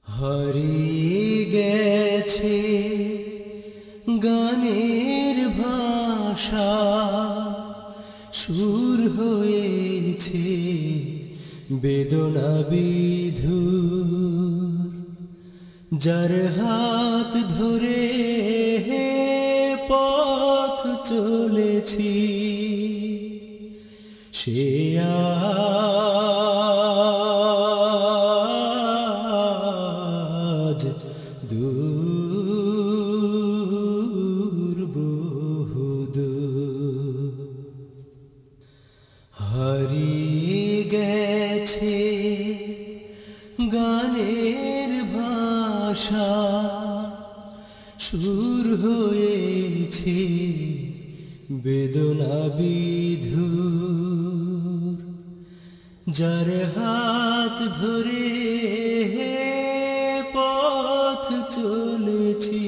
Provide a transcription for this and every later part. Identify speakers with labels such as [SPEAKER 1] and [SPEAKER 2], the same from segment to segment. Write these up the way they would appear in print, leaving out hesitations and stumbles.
[SPEAKER 1] হারিয়ে গেছে গানের ভাষা, সুর হয়েছে বেদনা বিধুর, যার হাত ধরে পথ চলেছি সে আজ দূর বহুদূর। হারিয়ে গেছে গানের ভাষা, সুর হয়েছে বেদনা বিধুর, যার হাত ধরে পথ চলেছি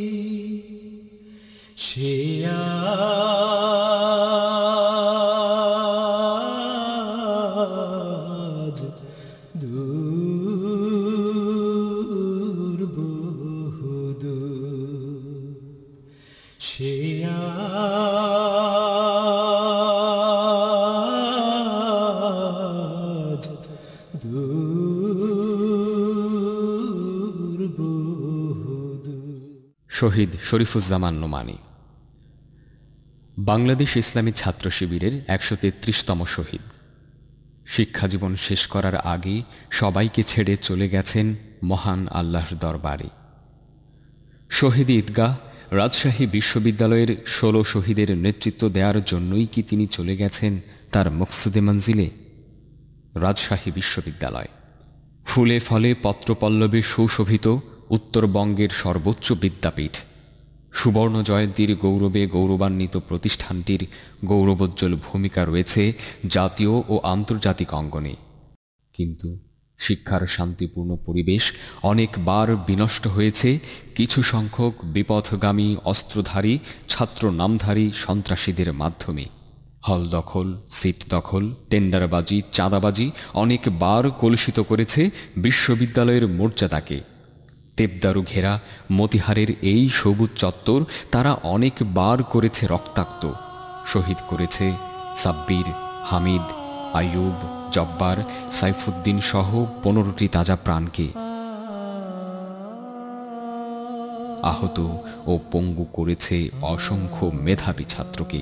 [SPEAKER 1] সে আজ দূর বহুদূর, সে আজ দূর বহুদূর।
[SPEAKER 2] শহীদ শরীফুজ্জামান নোমানী বাংলাদেশ ইসলামী ছাত্র শিবিরের ১৩৩তম শহীদ। শিক্ষাজীবন শেষ করার আগে সবাইকে ছেড়ে চলে গেছেন মহান আল্লাহর দরবারে। শহীদ ঈদগাহ রাজশাহী বিশ্ববিদ্যালয়ের ১৬ শহীদের নেতৃত্ব দেওয়ার জন্যই কি তিনি চলে গেছেন তার মকসুদে মঞ্জিলে? রাজশাহী বিশ্ববিদ্যালয় ফুলে ফলে পত্রপল্লবে সুশোভিত উত্তরবঙ্গের সর্বোচ্চ বিদ্যাপীঠ, সুবর্ণ জয়ন্তীর গৌরবে গৌরবান্বিত প্রতিষ্ঠানটির গৌরবোজ্জ্বল ভূমিকা রয়েছে জাতীয় ও আন্তর্জাতিক অঙ্গনে। কিন্তু শিক্ষার শান্তিপূর্ণ পরিবেশ অনেকবার বিনষ্ট হয়েছে কিছু সংখ্যক বিপথগামী অস্ত্রধারী ছাত্র নামধারী সন্ত্রাসীদের মাধ্যমে। হল দখল, সিট দখল, টেন্ডারবাজি, চাঁদাবাজি অনেকবার কলুষিত করেছে বিশ্ববিদ্যালয়ের মর্যাদাকে। দেবদারু ঘেরা মতিহারের এই সবুজ চত্বর তারা অনেকবার করেছে রক্তাক্ত, শহীদ করেছে সাব্বির, হামিদ, আইয়ুব, জব্বার, সাইফুদ্দিন সহ ১৫টি তাজা প্রাণকে। আহত ও পঙ্গু করেছে অসংখ্য মেধাবী ছাত্রকে।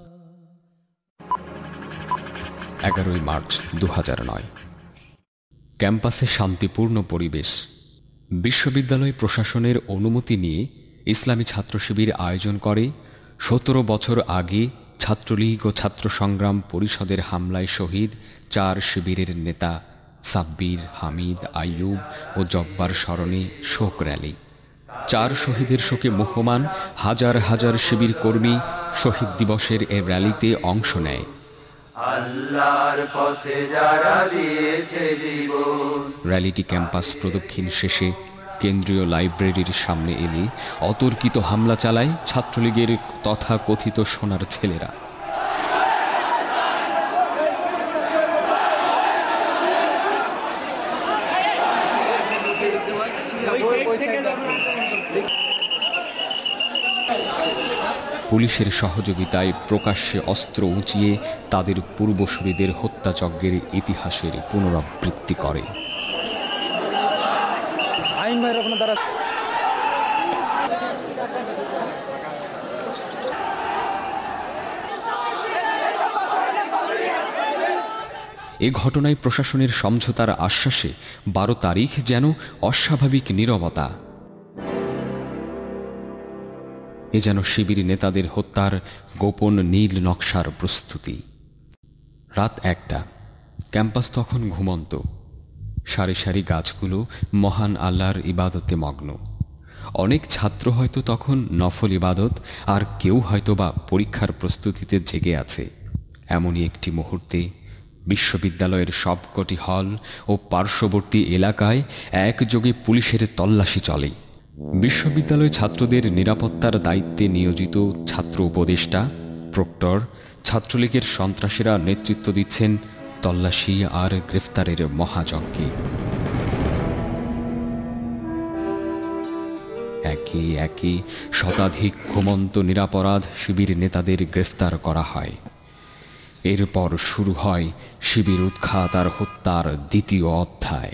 [SPEAKER 2] ১১ই মার্চ ২০০৯ ক্যাম্পাসে শান্তিপূর্ণ পরিবেশ। বিশ্ববিদ্যালয় প্রশাসনের অনুমতি নিয়ে ইসলামী ছাত্র শিবির আয়োজন করে ১৭ বছর আগে ছাত্রলীগ ও ছাত্র সংগ্রাম পরিষদের হামলায় শহীদ ৪ শিবিরের নেতা সাব্বির, হামিদ, আইয়ুব ও জব্বার স্মরণে শোক র্যালি। ৪ শহীদের শোকে মুহ্যমান হাজার হাজার শিবির কর্মী শহীদ দিবসের এ র্যালিতে অংশ নেয়।
[SPEAKER 3] আল্লাহর পথে যারা দিয়েছে জীবন।
[SPEAKER 2] র্যালিটি ক্যাম্পাস প্রদক্ষিণ শেষে কেন্দ্রীয় লাইব্রেরির সামনে এলে অতর্কিত হামলা চালায় ছাত্রলীগের তথাকথিত সোনার ছেলেরা। পুলিশের সহযোগিতায় প্রকাশ্যে অস্ত্র উঁচিয়ে তাদের পূর্বসূরিদের হত্যাযজ্ঞের ইতিহাসের পুনরাবৃত্তি করে। এ ঘটনায় প্রশাসনের সমঝোতার আশ্বাসে ১২ তারিখ যেন অস্বাভাবিক নীরবতা। এ যেন শিবির নেতাদের হত্যার গোপন নীল নকশার প্রস্তুতি। রাত ১টা, ক্যাম্পাস তখন ঘুমন্ত। সারি সারি গাছগুলো মহান আল্লাহর ইবাদতে মগ্ন। অনেক ছাত্র হয়তো তখন নফল ইবাদত, আর কেউ হয়তো বা পরীক্ষার প্রস্তুতিতে জেগে আছে। এমনই একটি মুহূর্তে বিশ্ববিদ্যালয়ের সবকটি হল ও পার্শ্ববর্তী এলাকায় একযোগে পুলিশের তল্লাশি চলে। বিশ্ববিদ্যালয় ছাত্রদের নিরাপত্তার দায়িত্বে নিয়োজিত ছাত্র উপদেষ্টা, প্রক্টর, ছাত্রলীগের সন্ত্রাসীরা নেতৃত্ব দিচ্ছেন তল্লাশি আর গ্রেফতারের মহাযজ্ঞে। একে একে শতাধিক ঘুমন্ত নিরাপরাধ শিবির নেতাদের গ্রেফতার করা হয়। এরপর শুরু হয় শিবির উৎখাত আর হত্যার দ্বিতীয় অধ্যায়।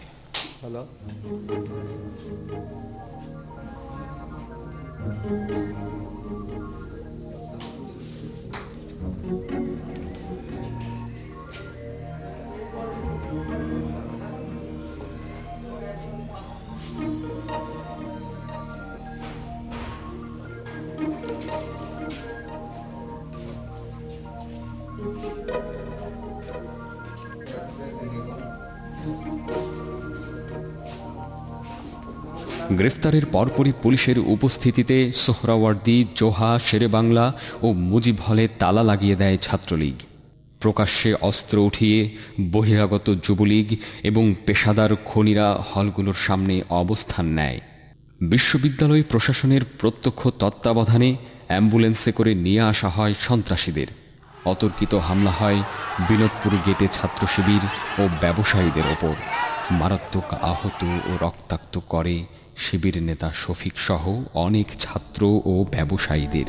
[SPEAKER 2] গ্রেফতারের পরপরই পুলিশের উপস্থিতিতে সোহরাওয়ার্দী, জোহা, শেরেবাংলা ও মুজিব হলে তালা লাগিয়ে দেয় ছাত্রলীগ। প্রকাশ্যে অস্ত্র উঠিয়ে বহিরাগত যুবলীগ এবং পেশাদার খনিরা হলগুলোর সামনে অবস্থান নেয়। বিশ্ববিদ্যালয় প্রশাসনের প্রত্যক্ষ তত্ত্বাবধানে অ্যাম্বুলেন্সে করে নিয়ে আসা হয় সন্ত্রাসীদের। অতর্কিত হামলা হয় বিনোদপুর গেটে ছাত্র শিবির ও ব্যবসায়ীদের ওপর। মারাত্মক আহত ও রক্তাক্ত করে শিবির নেতা শফিক সহ অনেক ছাত্র ও ব্যবসায়ীদের।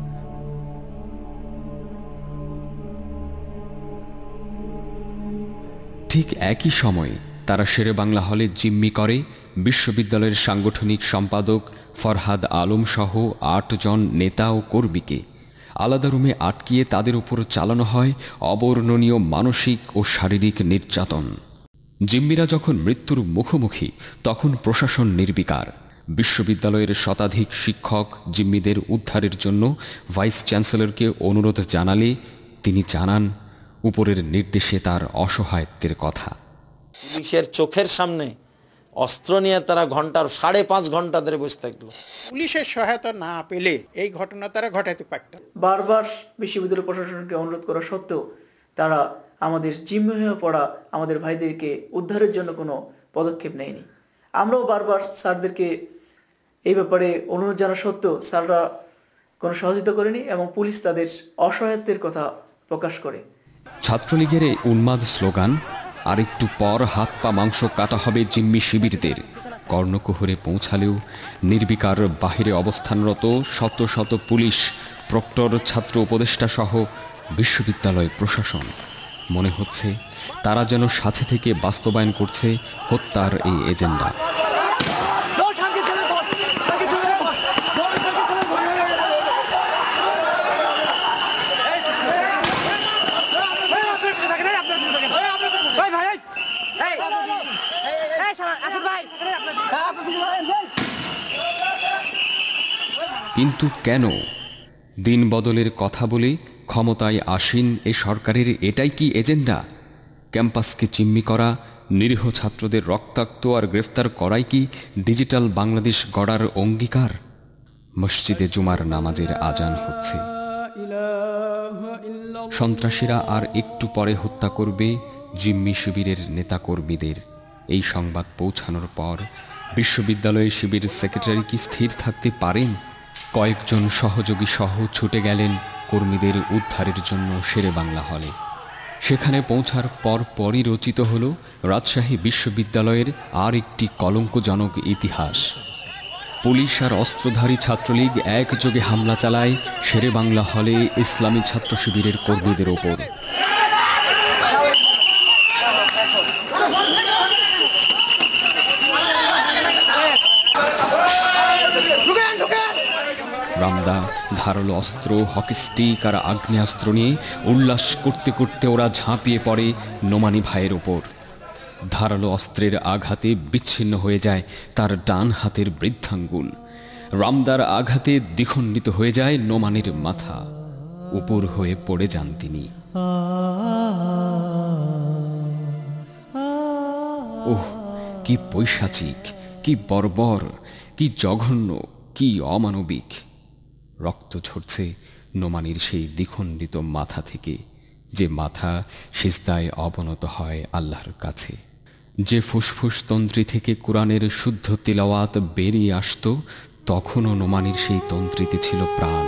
[SPEAKER 2] ঠিক একই সময়ে তারা শেরেবাংলা হলে জিম্মি করে বিশ্ববিদ্যালয়ের সাংগঠনিক সম্পাদক ফরহাদ আলম সহ ৮ জন নেতা ও কর্মীকে। আলাদা রুমে আটকিয়ে তাদের উপর চালানো হয় অবর্ণনীয় মানসিক ও শারীরিক নির্যাতন। জিম্মিরা যখন মৃত্যুর মুখোমুখি তখন প্রশাসন নির্বিকার। বিশ্ববিদ্যালয়ের শতাধিক শিক্ষক জিম্মিদের উদ্ধারের জন্য ভাইস চ্যান্সেলরকে অনুরোধ জানালে তিনি জানান উপরের নির্দেশে তার অসহায়ত্বের কথা।
[SPEAKER 4] পুলিশের চোখের সামনে অস্ত্র নিয়ে তারা 5.5 ঘন্টা ধরে বসে থাকলো।
[SPEAKER 5] পুলিশের সহায়তা না পেলে এই ঘটনা তারা ঘটাতে পারত।
[SPEAKER 6] বারবার বিশ্ববিদ্যালয় প্রশাসনকে অনুরোধ করা সত্ত্বেও তারা আমাদের জিম্মি হয়ে পড়া আমাদের ভাইদেরকে উদ্ধারের জন্য কোনো পদক্ষেপ নেয়নি। আমরাও বারবার স্যারদেরকে এই ব্যাপারে অনুরোধ জানা সত্ত্বেও স্যাররা কোনো সহযোগিতা করেনি এবং পুলিশ তাদের অসহায়ত্বের কথা প্রকাশ করে।
[SPEAKER 2] ছাত্রলীগের এই উন্মাদ স্লোগান, আর একটু পর হাত পা মাংস কাটা হবে জিম্মি শিবিরদের, কর্ণকুহরে পৌঁছালেও নির্বিকার বাহিরে অবস্থানরত শত শত পুলিশ, প্রক্টর, ছাত্র উপদেষ্টা সহ বিশ্ববিদ্যালয় প্রশাসন মনে হচ্ছে তারা যেন সাথে থেকে বাস্তবায়ন করছে হত্যার এই এজেন্ডা। কিন্তু কেন? দিন বদলের কথা বলে ক্ষমতায় আসীন এ সরকারের এটাই কি এজেন্ডা? ক্যাম্পাসকে জিম্মি করা, নিরীহ ছাত্রদের রক্তাক্ত আর গ্রেফতার করাই কি ডিজিটাল বাংলাদেশ গড়ার অঙ্গীকার? মসজিদে জুমার নামাজের আজান হচ্ছে। সন্ত্রাসীরা আর একটু পরে হত্যা করবে জিম্মি শিবিরের নেতাকর্মীদের। এই সংবাদ পৌঁছানোর পর বিশ্ববিদ্যালয় শিবির সেক্রেটারি কি স্থির থাকতে পারেন? কয়েকজন সহযোগী সহ ছুটে গেলেন কর্মীদের উদ্ধারের জন্য শেরেবাংলা হলে। সেখানে পৌঁছার পরই রচিত হল রাজশাহী বিশ্ববিদ্যালয়ের আর একটি কলঙ্কজনক ইতিহাস। পুলিশ আর অস্ত্রধারী ছাত্রলীগ একযোগে হামলা চালায় শেরেবাংলা হলে ইসলামী ছাত্র শিবিরের কর্মীদের ওপর। রামদা, ধারালো অস্ত্র, হকি স্টিক আর আগ্নেয়াস্ত্র নিয়ে উল্লাস করতে করতে ওরা ঝাঁপিয়ে পড়ে নোমানি ভাইয়ের ওপর। ধারালো অস্ত্রের আঘাতে বিচ্ছিন্ন হয়ে যায় তার ডান হাতের বৃদ্ধাঙ্গুল। রামদার আঘাতে দ্বিখণ্ডিত হয়ে যায় নোমানির মাথা। উপর হয়ে পড়ে যান তিনি। ওহ, কি পৈশাচিক, কি বর্বর, কি জঘন্য, কি অমানবিক! রক্ত ঝরছে নোমানির সেই দ্বিখণ্ডিত মাথা থেকে, যে মাথা সিজদায় অবনত হয় আল্লাহর কাছে। যে ফুসফুস তন্ত্রী থেকে কোরআনের শুদ্ধ তিলাওয়াত বেরিয়ে আসত, তখনও নোমানির সেই তন্ত্রীতে ছিল প্রাণ।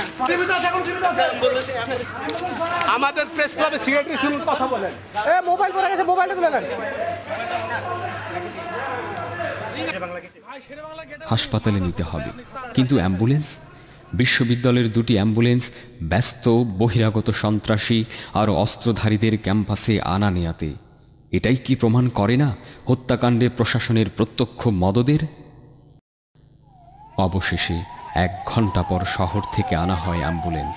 [SPEAKER 7] আমাদের প্রেস ক্লাবে সিগারেট শুনুন কথা বলেন। মোবাইল পড়ে গেছে, মোবাইলটা তুলে নেন।
[SPEAKER 2] হাসপাতালে নিতে হবে, কিন্তু অ্যাম্বুলেন্স? বিশ্ববিদ্যালয়ের দুটি অ্যাম্বুলেন্স ব্যস্ত বহিরাগত সন্ত্রাসী আর অস্ত্রধারীদের ক্যাম্পাসে আনা নেয়াতে। এটাই কি প্রমাণ করে না হত্যাকাণ্ডে প্রশাসনের প্রত্যক্ষ মদদের? অবশেষে 1 ঘন্টা পর শহর থেকে আনা হয় অ্যাম্বুলেন্স।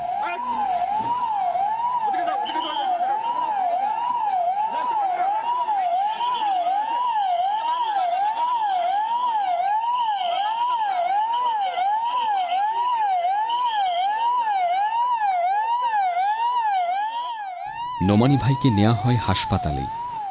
[SPEAKER 2] নোমানী ভাইকে নেওয়া হয় হাসপাতালে।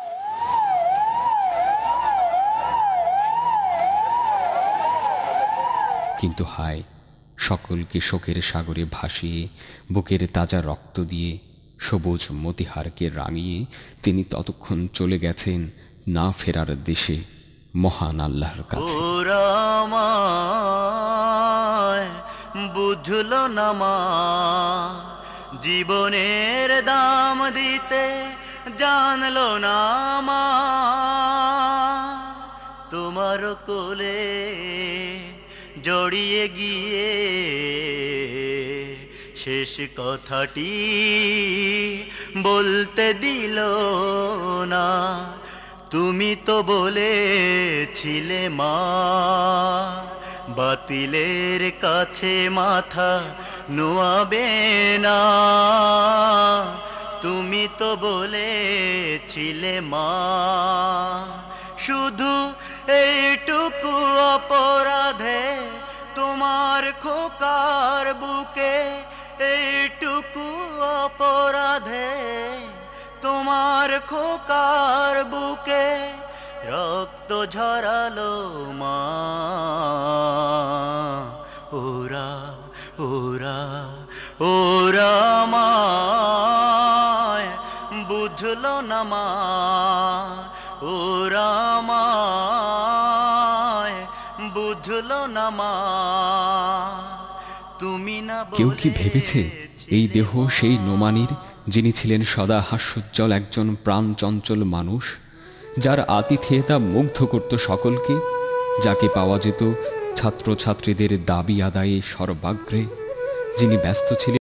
[SPEAKER 2] কিন্তু হায়, সকলকে শোকের সাগরে ভাসিয়ে বুকের তাজা রক্ত দিয়ে সবুজ মতিহারকে রাঙিয়ে তিনি ততক্ষণ চলে গেছেন না ফেরার দেশে, মহান আল্লাহর কাছে।
[SPEAKER 3] বুঝলো না মা, জীবনের দাম দিতে জানলো না মা, তোমার কোলে জড়িয়ে গিয়ে শেষ কথাটি বলতে দিল না। তুমি তো বলেছিলে মা, বাতিলের কাছে মাথা নোয়াবে না। তুমি তো বলেছিলে মা, শুধু এইটুকু অপরাধে তোমার খোকার বুকে, এইটুকু অপরাধে তোমার খোকার বুকে রক্ত ঝরালো মা। ওরা ওরা ওরা আমায় বুঝলো না মা, ওরা আমায় বুঝলো না মা। তুমি না
[SPEAKER 2] কেউ কি ভেবেছে এই দেহ সেই নোমানীর, যিনি ছিলেন সদা হাস্যোজ্জ্বল একজন প্রাণচঞ্চল মানুষ, যার আতিথেয়তা মুগ্ধ করত সকলকে, যাকে পাওয়া যেত ছাত্রছাত্রীদের দাবি আদায়ে সর্বাগ্রে, যিনি ব্যস্ত ছিলেন